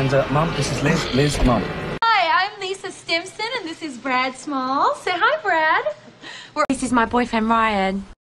And, Mum, this is Liz. Liz, Mum. Hi, I'm Lisa Stimson, and this is Brad Small. Say hi, Brad. This is my boyfriend, Ryan.